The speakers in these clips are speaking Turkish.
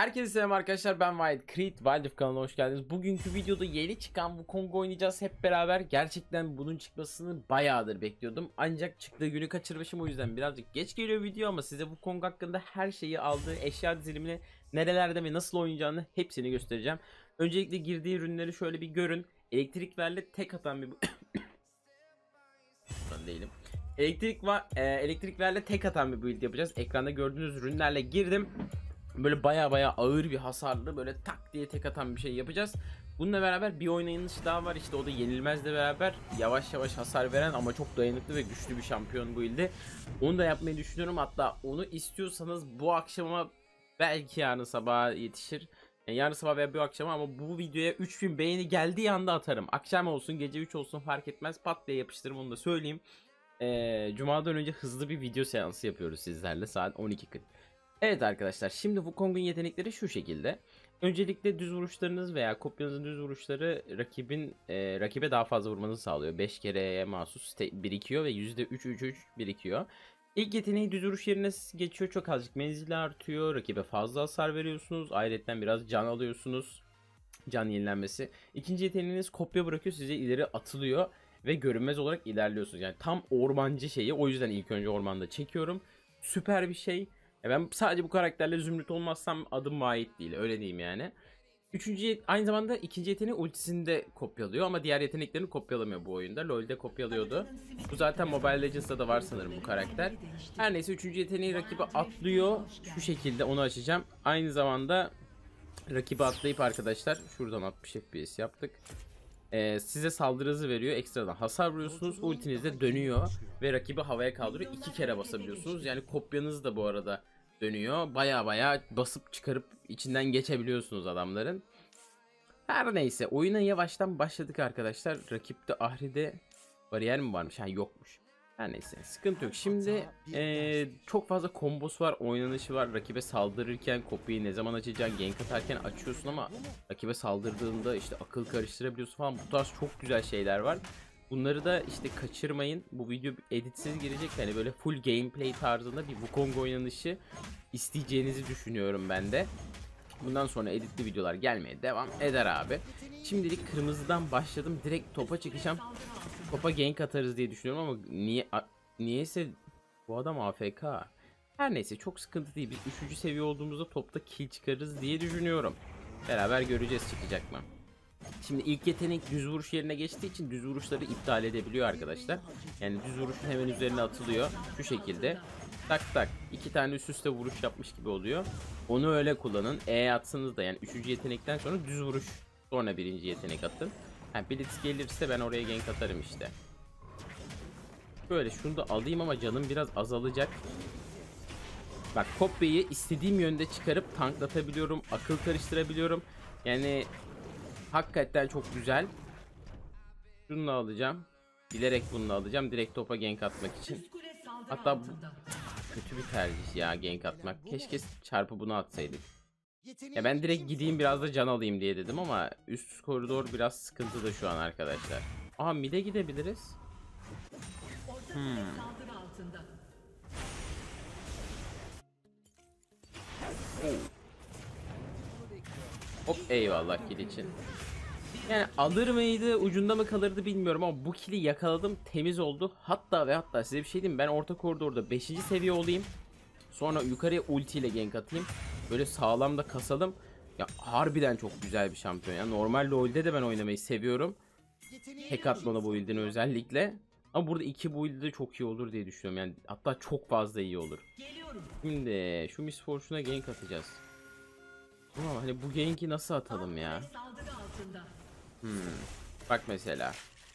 Herkese selam arkadaşlar, ben White Creed. Wildlife kanalına hoş geldiniz. Bugünkü videoda yeni çıkan Wukong oynayacağız hep beraber. Gerçekten bunun çıkmasını bayağıdır bekliyordum. Ancak çıktığı günü kaçırmışım, o yüzden birazcık geç geliyor video ama size Wukong hakkında her şeyi, aldığı eşya dizilimini, nerelerde ve nasıl oynayacağını hepsini göstereceğim. Öncelikle girdiği ürünleri şöyle bir görün. Elektriklerle tek atan bir değilim. Elektriklerle tek atan bir build yapacağız. Ekranda gördüğünüz ürünlerle girdim. Böyle baya ağır bir hasarlı, böyle tak diye tek atan bir şey yapacağız. Bununla beraber bir oynanışı daha var, işte o da Yenilmez'le beraber yavaş yavaş hasar veren ama çok dayanıklı ve güçlü bir şampiyon build'i. Onu da yapmayı düşünüyorum. Hatta onu istiyorsanız bu akşama, belki yarın sabah yetişir. Yani yarın sabah veya bu akşama, ama bu videoya 3000 beğeni geldiği anda atarım. Akşam olsun gece 3 olsun fark etmez, pat diye yapıştırırım, onu da söyleyeyim. Cuma'dan önce hızlı bir video seansı yapıyoruz sizlerle, saat 12:40. Evet arkadaşlar, şimdi Wukong'un yetenekleri şu şekilde. Öncelikle düz vuruşlarınız veya kopyanızın düz vuruşları rakibe daha fazla vurmanızı sağlıyor. 5 kereye mahsus birikiyor ve %3 birikiyor. İlk yeteneği düz vuruş yerine geçiyor, çok azıcık menzili artıyor. Rakibe fazla hasar veriyorsunuz. Ayrıca biraz can alıyorsunuz. Can yenilenmesi. İkinci yeteneğiniz kopya bırakıyor, size ileri atılıyor ve görünmez olarak ilerliyorsunuz. Yani tam ormancı şeyi, o yüzden ilk önce ormanda çekiyorum. Süper bir şey. Ben sadece bu karakterle zümrüt olmazsam adım ait değil, öyle diyeyim yani. Aynı zamanda ikinci yeteneği ultisini de kopyalıyor ama diğer yeteneklerini kopyalamıyor bu oyunda. LoL'de kopyalıyordu. Bu zaten Mobile Legends'da da var sanırım bu karakter. Her neyse, üçüncü yeteneği rakibe atlıyor. Şu şekilde onu açacağım. Aynı zamanda rakibe atlayıp arkadaşlar şuradan 60 FPS yaptık. Size saldırı hızı veriyor. Ekstradan hasar vuruyorsunuz. Ultiniz de dönüyor ve rakibi havaya kaldırıyor. 2 kere basabiliyorsunuz. Yani kopyanız da bu arada dönüyor. Baya basıp çıkarıp içinden geçebiliyorsunuz adamların. Her neyse, oyuna yavaştan başladık arkadaşlar. Rakipte Ahri'de bariyer mi varmış? Ha, yokmuş. Her neyse, sıkıntı yok. Şimdi çok fazla kombosu var, oynanışı var. Rakibe saldırırken kopyayı ne zaman açacaksın, gank atarken açıyorsun ama rakibe saldırdığında işte akıl karıştırabiliyorsun falan. Bu tarz çok güzel şeyler var. Bunları da işte kaçırmayın. Bu video editsiz girecek, hani böyle full gameplay tarzında bir Wukong oynanışı isteyeceğinizi düşünüyorum ben de. Bundan sonra editli videolar gelmeye devam eder abi. Şimdilik kırmızıdan başladım. Direkt topa çıkacağım. Topa gank atarız diye düşünüyorum ama niyeyse bu adam AFK. Her neyse, çok sıkıntı değil. Biz 3. seviye olduğumuzda topta kill çıkarırız diye düşünüyorum. Beraber göreceğiz çıkacak mı. Şimdi ilk yetenek düz vuruş yerine geçtiği için düz vuruşları iptal edebiliyor arkadaşlar. Yani düz vuruşun hemen üzerine atılıyor. Şu şekilde. Tak tak. 2 tane üst üste vuruş yapmış gibi oluyor. Onu öyle kullanın. Atsanız da, yani 3. yetenekten sonra düz vuruş. Sonra 1. yetenek atın. Blitz gelirse ben oraya gank atarım işte. Böyle şunu da alayım ama canım biraz azalacak. Bak, kopyayı istediğim yönde çıkarıp tanklatabiliyorum. Akıl karıştırabiliyorum. Yani hakikaten çok güzel. Şunu alacağım. Bilerek bunu alacağım. Direkt topa gank atmak için. Hatta kötü bir tercih ya, gank atmak. Keşke çarpı bunu atsaydık. Ya ben direkt gideyim biraz da can alayım diye dedim ama üst koridor biraz sıkıntıda şu an arkadaşlar. Aha, mid'e gidebiliriz. Hop, eyvallah kill için. Yani alır mıydı, ucunda mı kalırdı bilmiyorum ama bu kill'i yakaladım, temiz oldu. Hatta size bir şey diyeyim, ben orta koridorda 5. seviye olayım. Sonra yukarıya ulti ile gank atayım. Böyle sağlam da kasalım. Ya harbiden çok güzel bir şampiyon ya. Normal LoL'de de ben oynamayı seviyorum. Tek atmalı build'ini özellikle. Ama burada 2 build'de de çok iyi olur diye düşünüyorum. Yani hatta çok fazla iyi olur. Şimdi şu Miss Fortune'a gank atacağız. Ama hani bu gank'i nasıl atalım ya? Bak mesela.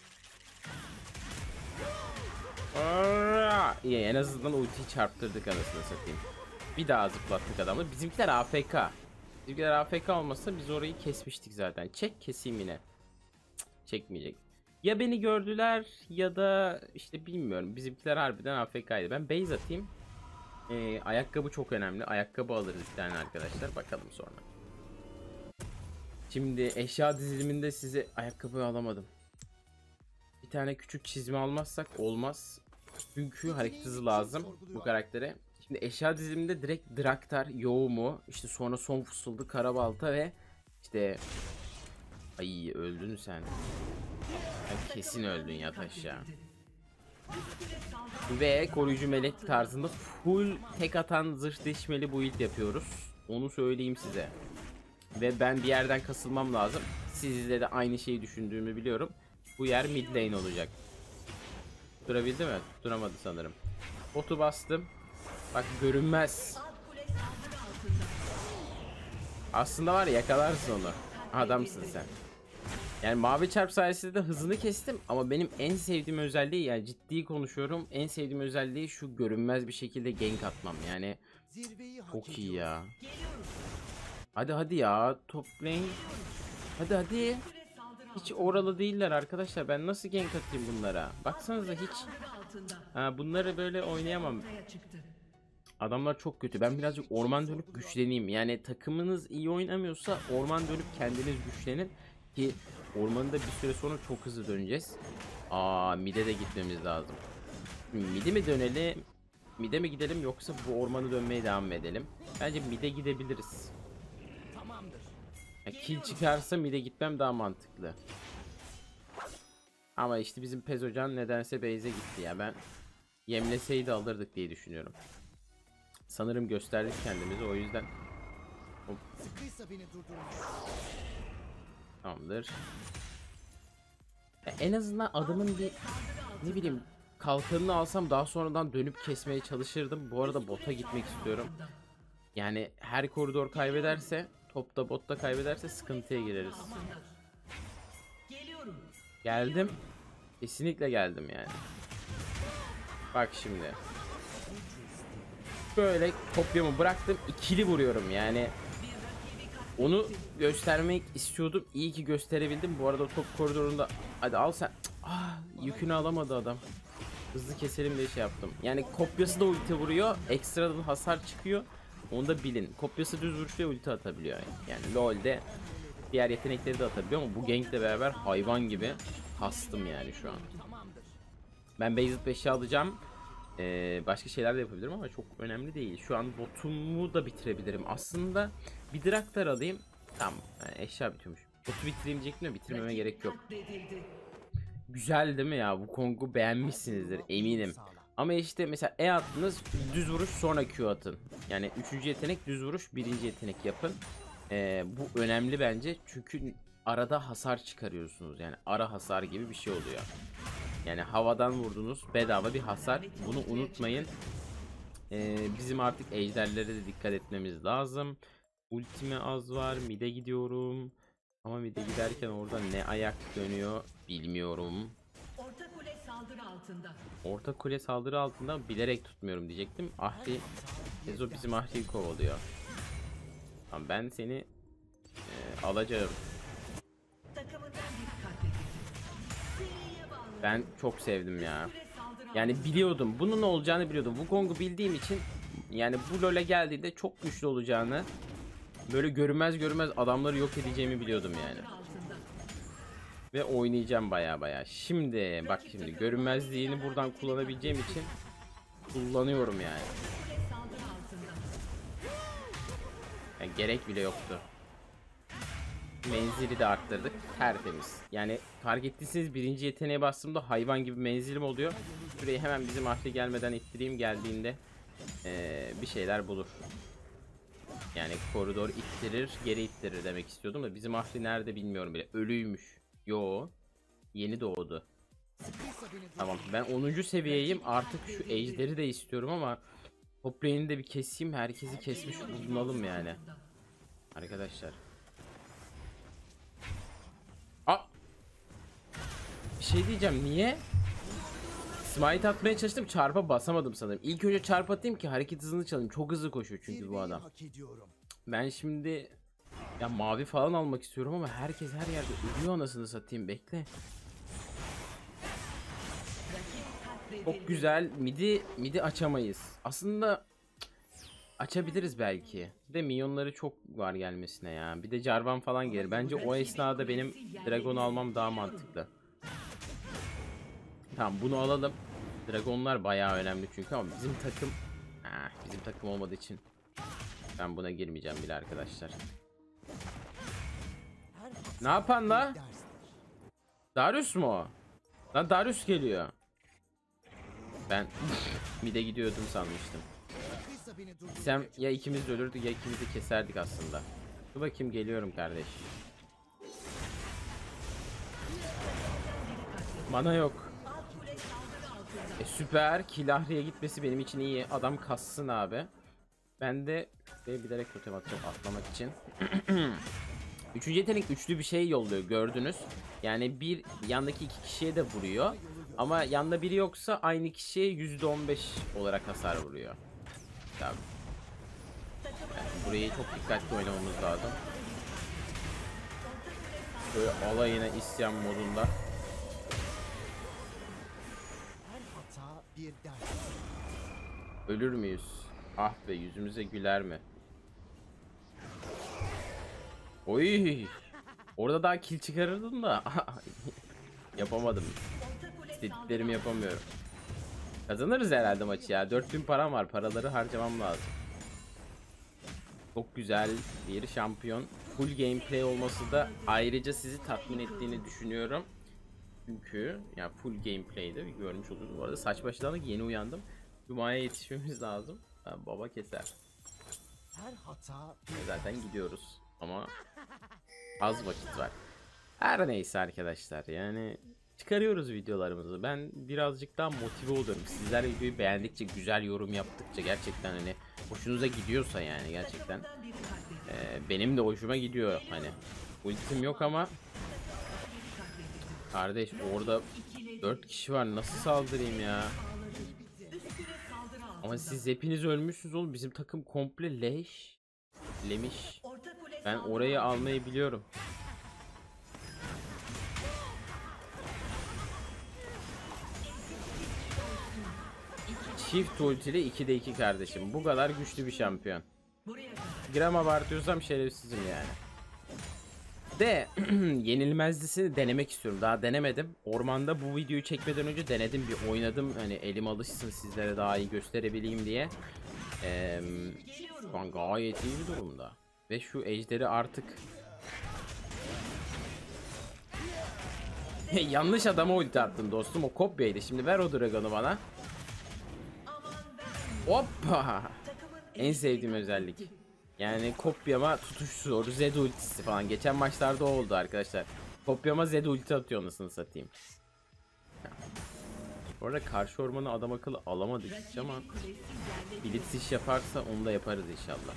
İyi, en azından ultiyi çarptırdık, anasını satayım. Bir daha zıplattık adamı. Bizimkiler AFK. Bizimkiler AFK olmasa biz orayı kesmiştik zaten. Çek, keseyim yine. Çekmeyecek. Ya beni gördüler ya da işte bilmiyorum. Bizimkiler harbiden AFK'ydı. Ben base atayım. Ayakkabı çok önemli. Ayakkabı alırız bir tane arkadaşlar. Bakalım sonra. Şimdi eşya diziliminde size ayakkabı alamadım. Bir tane küçük çizme almazsak olmaz. Çünkü hareket hızı lazım bu karaktere. Şimdi eşya diziliminde direkt Draktar, Yoğumu, işte sonra Son Fısıldı, Karabalta ve işte ay öldün sen. Ya kesin öldün yat aşağı. Ve koruyucu melek tarzında full tek atan zırh deşmeli build yapıyoruz. Onu söyleyeyim size. Ve ben bir yerden kasılmam lazım. Sizle de aynı şeyi düşündüğümü biliyorum. Bu yer mid lane olacak. Durabildi mi? Duramadı sanırım. Botu bastım. Bak görünmez. Aslında var ya, yakalarsın onu. Adamsın sen. Yani mavi çarp sayesinde de hızını kestim ama benim en sevdiğim özelliği, yani ciddi konuşuyorum, en sevdiğim özelliği şu görünmez bir şekilde gank atmam. Yani çok iyi ya. Hadi hadi ya, top lane. Hadi hadi. Hiç oralı değiller arkadaşlar. Ben nasıl gank atayım bunlara? Baksanıza hiç. Ha, bunları böyle oynayamam. Adamlar çok kötü. Ben birazcık orman dönüp güçleneyim. Yani takımınız iyi oynamıyorsa orman dönüp kendiniz güçlenin ki ormanda bir süre sonra çok hızlı döneceğiz. Mid'e de gitmemiz lazım. Mid'e mi dönelim? Mid'e mi gidelim yoksa bu ormanı dönmeye devam edelim? Bence mid'e gidebiliriz. Kill çıkarsa mid'e gitmem daha mantıklı. Ama işte bizim Pezocan nedense base'e gitti ya. Ben yemleseydi alırdık diye düşünüyorum. Sanırım gösterdik kendimizi, o yüzden. Hop. Tamamdır. Ya en azından adamın bir, ne bileyim, kalkanını alsam daha sonradan dönüp kesmeye çalışırdım. Bu arada bota gitmek istiyorum. Yani her koridor kaybederse, topta botta kaybederse sıkıntıya gireriz. Geldim. Kesinlikle geldim yani. Bak şimdi. Böyle kopyamı bıraktım, ikili vuruyorum yani. Onu göstermek istiyordum. İyi ki gösterebildim. Bu arada top koridorunda, hadi al sen. Yükünü alamadı adam. Hızlı keselim diye şey yaptım. Yani kopyası da ulti vuruyor. Ekstradan hasar çıkıyor. Onu da bilin. Kopyası düz vuruşla ulti atabiliyor. Yani LoL'de diğer yetenekleri de atabiliyor ama bu gankle beraber hayvan gibi kastım yani şu an. Ben Beyzit 5'i alacağım. Başka şeyler de yapabilirim ama çok önemli değil. Şu an botumu da bitirebilirim. Aslında bir Draktar alayım. Tamam. Yani eşya bitiyormuş. Botu bitireyim diyecektim de bitirmeme gerek yok. Güzel değil mi ya? Bu Kong'u beğenmişsinizdir eminim. Ama işte mesela E attınız, düz vuruş sonra Q atın. Yani 3. yetenek düz vuruş, 1. yetenek yapın. Bu önemli bence çünkü arada hasar çıkarıyorsunuz. Yani ara hasar gibi bir şey oluyor. Yani havadan vurdunuz, bedava bir hasar. Bunu unutmayın. Bizim artık ejderlere de dikkat etmemiz lazım. Ultime az var. Mid'e gidiyorum. Ama mid'e giderken orada ne ayak dönüyor bilmiyorum. Orta kule saldırı altında, bilerek tutmuyorum diyecektim. Ahri, Ezo bizim Ahri'yi kovalıyor. Tamam, ben seni alacağım. Ben çok sevdim ya. Yani biliyordum. Bunun olacağını biliyordum. Wukong'u bildiğim için, yani bu LoL'e geldiğinde çok güçlü olacağını, böyle görünmez görünmez adamları yok edeceğimi biliyordum yani. Ve oynayacağım baya baya. Şimdi bak, şimdi görünmezliğini buradan kullanabileceğim için kullanıyorum yani. Gerek bile yoktu. Menzili de arttırdık. Tertemiz. Yani fark ettiyseniz 1. yeteneğe bastığımda hayvan gibi menzilim oluyor. Şurayı hemen bizim Ahri gelmeden ittireyim, geldiğinde bir şeyler bulur. Yani koridor ittirir, geri ittirir demek istiyordum da bizim Ahri nerede bilmiyorum bile. Ölüymüş. Yo. Yeni doğdu. Tamam, ben 10. seviyeyim. Artık şu ejderi de istiyorum ama top lane'i de bir keseyim. Herkesi kesmiş bulunalım yani. Arkadaşlar. Bir şey diyeceğim, niye? Smite atmaya çalıştım, çarpa basamadım sanırım. İlk önce çarp atayım ki hareket hızını çalayım. Çok hızlı koşuyor çünkü bu adam. Ben şimdi ya mavi falan almak istiyorum ama herkes her yerde ölüyor, anasını satayım, bekle. Çok güzel, midi açamayız. Aslında açabiliriz belki. Bir de minyonları çok var gelmesine ya. Bir de Jarvan falan gelir. Bence o esnada benim Dragon'u almam daha mantıklı. Tamam, bunu alalım. Dragonlar bayağı önemli çünkü ama bizim takım Bizim takım olmadığı için ben buna girmeyeceğim bile arkadaşlar. Ne yapan la? Darius mu o? Lan Darius geliyor. Ben mid'e gidiyordum sanmıştım. Sen ya ikimiz de ölürdük ya ikimiz de keserdik aslında. Dur bakayım, geliyorum kardeş. Mana yok. Süper. Kilahri'ye gitmesi benim için iyi. Adam kassın abi. Ben de bilerek totem atacağım atlamak için. Üçüncü yetenek üçlü bir şey yolluyor, gördünüz. Yani bir yandaki iki kişiye de vuruyor. Ama yanda biri yoksa aynı kişiye %15 olarak hasar vuruyor. Tabii. Yani burayı çok dikkatli oynamamız lazım. Böyle alayına isyan modunda. Ölür müyüz? Ah be, yüzümüze güler mi? Oy! Orada daha kill çıkarırdım da yapamadım. İstediklerimi yapamıyorum. Kazanırız herhalde maçı ya. 4000 param var. Paraları harcamam lazım. Çok güzel bir şampiyon. Full gameplay olması da ayrıca sizi tatmin ettiğini düşünüyorum. Çünkü ya full gameplay'de görmüş olursunuz. Bu arada saç başından yeni uyandım. Cuma'ya yetişmemiz lazım. Baba keser. Zaten gidiyoruz ama az vakit var. Her neyse arkadaşlar, yani çıkarıyoruz videolarımızı. Ben birazcık daha motive oluyorum. Sizler videoyu beğendikçe, güzel yorum yaptıkça, gerçekten hani hoşunuza gidiyorsa, yani gerçekten benim de hoşuma gidiyor. Hani ultim yok ama kardeş orada 4 kişi var, nasıl saldırayım ya? Ama siz hepiniz ölmüşsünüz oğlum. Bizim takım komple lemiş. Ben orayı almayı biliyorum. Çift ultili 2'de 2 kardeşim. Bu kadar güçlü bir şampiyon. Gram abartıyorsam şerefsizim yani. De yenilmezlisini denemek istiyorum. Daha denemedim. Ormanda bu videoyu çekmeden önce denedim, bir oynadım. Hani elim alışsın, sizlere daha iyi gösterebileyim diye. Şu an gayet iyi bir durumda. Ve şu ejderi artık yanlış adama ulti attım dostum. O kopyaydı. Şimdi ver o dragon'u bana. Hoppa. En sevdiğim özellik. Yani kopyama tutuşu, Z ultisi falan. Geçen maçlarda o oldu arkadaşlar. Kopyama Z ulti atıyor, anasını satayım. Bu arada karşı ormanı adam akıllı alamadık hiç ama Blitz iş yaparsa onu da yaparız inşallah.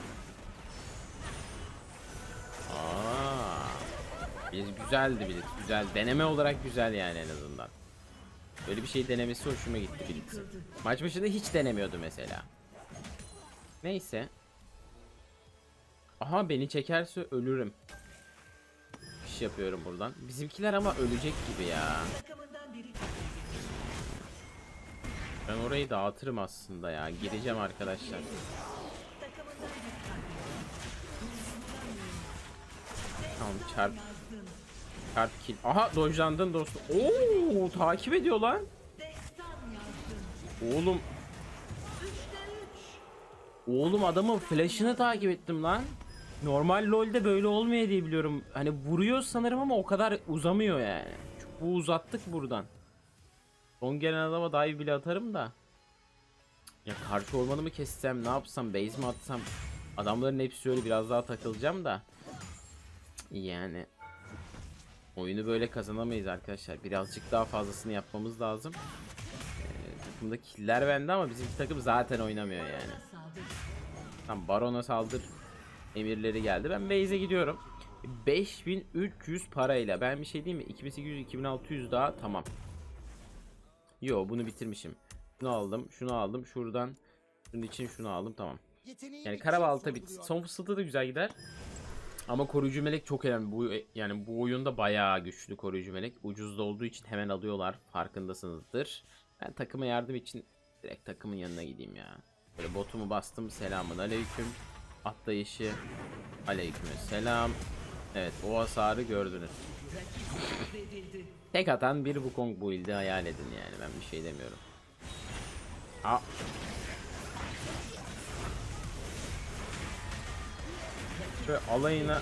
Güzeldi Blitz, güzel. Deneme olarak güzel yani, en azından. Böyle bir şey denemesi hoşuma gitti Blitz'in. Maç başında hiç denemiyordu mesela. Neyse. Aha, beni çekerse ölürüm. İş yapıyorum buradan. Bizimkiler ama ölecek gibi ya. Ben orayı dağıtırım aslında ya. Gireceğim arkadaşlar. Tamam, çarp kill. Aha, dojlandın dostum. Oo, takip ediyor lan. Oğlum adamın flash'ını takip ettim lan. Normal LoL'de böyle olmuyor diye biliyorum. Hani vuruyor sanırım ama o kadar uzamıyor yani. Bu uzattık buradan. Son gelen adama dive bile atarım da. Ya karşı ormanı mı kessem, ne yapsam, base mi atsam? Adamların hepsi öyle, biraz daha takılacağım da. Yani oyunu böyle kazanamayız arkadaşlar. Birazcık daha fazlasını yapmamız lazım. Takımda killer bende ama bizim takım zaten oynamıyor yani. Tam Baron'a saldır emirleri geldi. Ben base'e gidiyorum. 5300 parayla. Ben bir şey diyeyim mi? 2800-2600 daha tamam. Yo, bunu bitirmişim. Şunu aldım, şunu aldım. Şuradan şunun için şunu aldım, tamam. Yani karabalta bit. Son fısıltı da güzel gider. Ama koruyucu melek çok önemli. Yani bu oyunda bayağı güçlü koruyucu melek. Ucuzda olduğu için hemen alıyorlar. Farkındasınızdır. Ben takıma yardım için direkt takımın yanına gideyim ya. Böyle botumu bastım. Selamun aleyküm. Atlayışı. Aleyküm selam. Evet, o hasarı gördünüz. Tek atan bir Wukong build'i hayal edin yani. Ben bir şey demiyorum. Böyle alayına.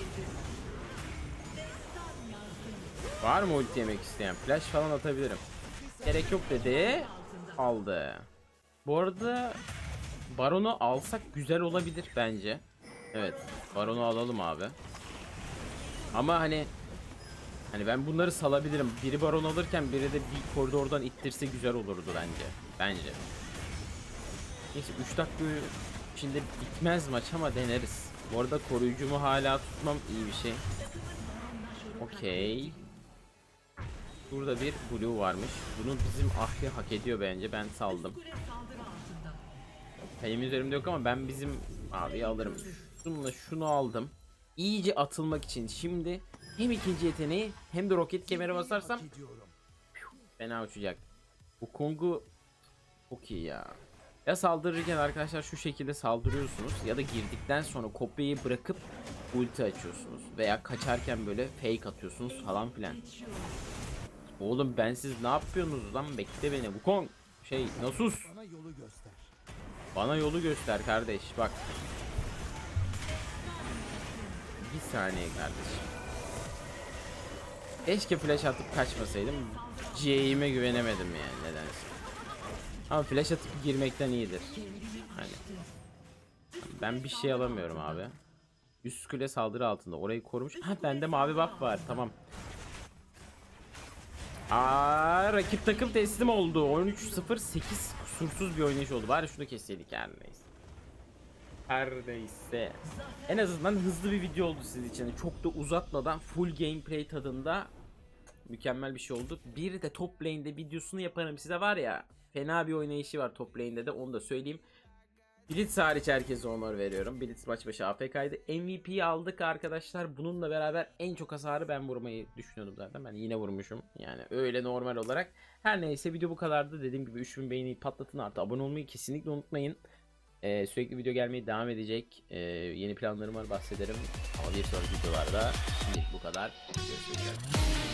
Var mı ulti yemek isteyen? Flash falan atabilirim. Gerek yok dedi. Aldı. Bu arada Baron'u alsak güzel olabilir bence. Evet. Baron'u alalım abi. Ama hani ben bunları salabilirim. Biri Baron alırken biri de bir koridordan ittirse güzel olurdu bence. Bence. Neyse 3 dakika içinde bitmez maç ama deneriz. Bu arada koruyucumu hala tutmam iyi bir şey. Okey. Burada bir blue varmış. Bunu bizim Ahri hak ediyor bence. Ben saldım. Benim üzerimde yok ama ben bizim abi alırım. Şununla şunu aldım. İyice atılmak için şimdi hem ikinci yeteneği hem de roket kemeri basarsam fena uçacak. Bu Kong'u çok iyi ya. Ya saldırırken arkadaşlar şu şekilde saldırıyorsunuz ya da girdikten sonra kopyayı bırakıp ulti açıyorsunuz veya kaçarken böyle fake atıyorsunuz falan filan. Oğlum ben siz ne yapıyorsunuz lan, bekle beni bu Kong. Nasus. Bana yolu göster kardeş bak. Bir saniye kardeşim. Keşke flash atıp kaçmasaydım. C'ime güvenemedim yani nedense. Ama flash atıp girmekten iyidir. Hani. Ben bir şey alamıyorum abi. Üst kule saldırı altında. Orayı korumuş. Ha bende mavi buff var. Tamam. Rakip takım teslim oldu. 13-0-8 kusursuz bir oynayış oldu. Bari şunu kesseydik her neyse. Her neyse. En azından hızlı bir video oldu sizin için. Çok da uzatmadan full gameplay tadında mükemmel bir şey oldu. Bir de top lane'de videosunu yaparım size, var ya. Fena bir oynayışı var top lane'de de, onu da söyleyeyim. Blitz hariç herkese onur veriyorum. Blitz maç başı AFK'ydı. MVP'yi aldık arkadaşlar. Bununla beraber en çok hasarı ben vurmayı düşünüyordum zaten. Ben yine vurmuşum. Yani öyle normal olarak. Her neyse video bu kadardı. Dediğim gibi 3000 beğeni patlatın, artı abone olmayı kesinlikle unutmayın. Sürekli video gelmeye devam edecek. Yeni planlarım var, bahsederim. Ama bir sonraki videolarda şimdilik bu kadar. Görüşmek üzere.